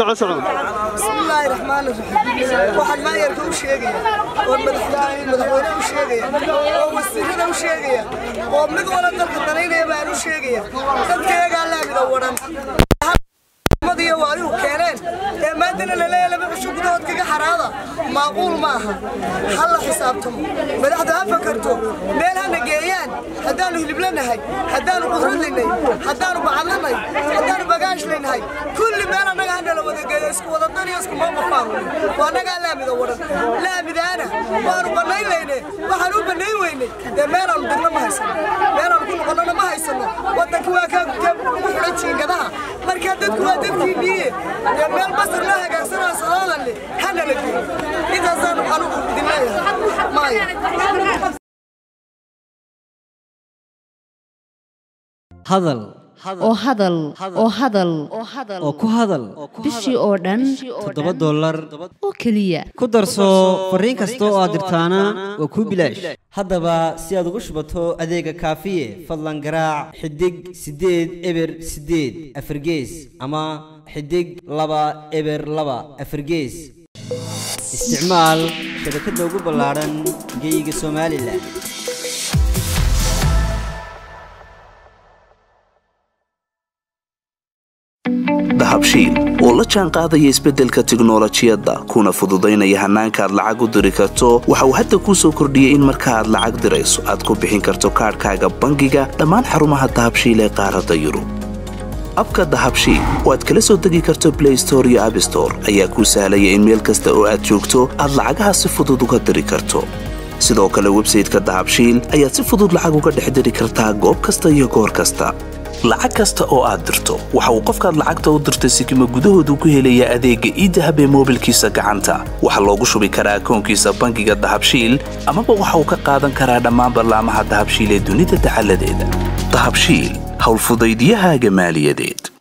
بسم الله الرحمن الرحيم واحد ما يركب شيء والمدحوينه وشيغيا ووسيرده وشيغيا ومد ولا dalka dareynaya baan u sheegaya dadkayga la mid waran madiya waali u keeneen ee maadana la leeyahay laba cusub gudood kaga xaraada maaqul ma aha hal xisaabtamo madaxda ha fakarto meel hana geeyaan hadaan hiliblanahay hadaan qudrad leenahay hadaan bacadlanay hadaan bagaash leenahay kulli meel anaga hana la wada geeyo isku wada dariyo isku ma qafaan waanaga la mid waran la midana waanu banay leeyne waxaan u banay weyne de meel aan degna ma haysan meel aan ku noqono ma haysano wadanka waa ka xidhan jiingadaha marka dadku waa dadkiiniye de meel basar la hagaagsanaa salaadale hana la geeyo intaasaan waxaan u dilayaa maaya hadal oo ku hadal bishii oo dhan $7 oo kaliya ku darso fariin kasta oo aad dirtaana waa ku bilaash haddaba si aad ugu shubato adeega kaafiye fadlan garaac xidig 8 eber 8 afargees ama xidig 2 eber 2 afargees isticmaal shabakadda ugu ballaaran geyga Soomaaliland dahabshiil oo la jaan qaadaya isbeddelka tiknoolajiyadda kuna fududaynaya hannaanka aad lacag u diri karto waxa uu hadda kuu soo kordhiyey in marka aad lacag dirayso aad ku bixin karto kaadhkaaga bangiga dhammaan xarumaha dahabshiil ee qaaradda Yurub abka dahabshiil oo aad kala soo degi karto Play Store iyo App Store ayaa kuu sahlaya in meel kasta oo aad joogto aad lacagaha si fudud uga diri karto sidoo kale website-ka dahabshiil ayaad si fudud lacag uga dhex diri kartaa goob kasta iyo goor kasta lacag kasta oo aad dirto waxa uu qofkaad lacagta u dirtay sikimo gudahoodu ku helaya adeega e-dahab ee moobilkiisa gacanta waxa loogu shubi karaa akoonkiisa bangiga dahabshiil ama waxa uu ka qaadan karaa dhammaan barnaamijyada dahabshiil ee dunida taxalladeeda dahabshiil hawl fudaydiyahaaga maaliyadeed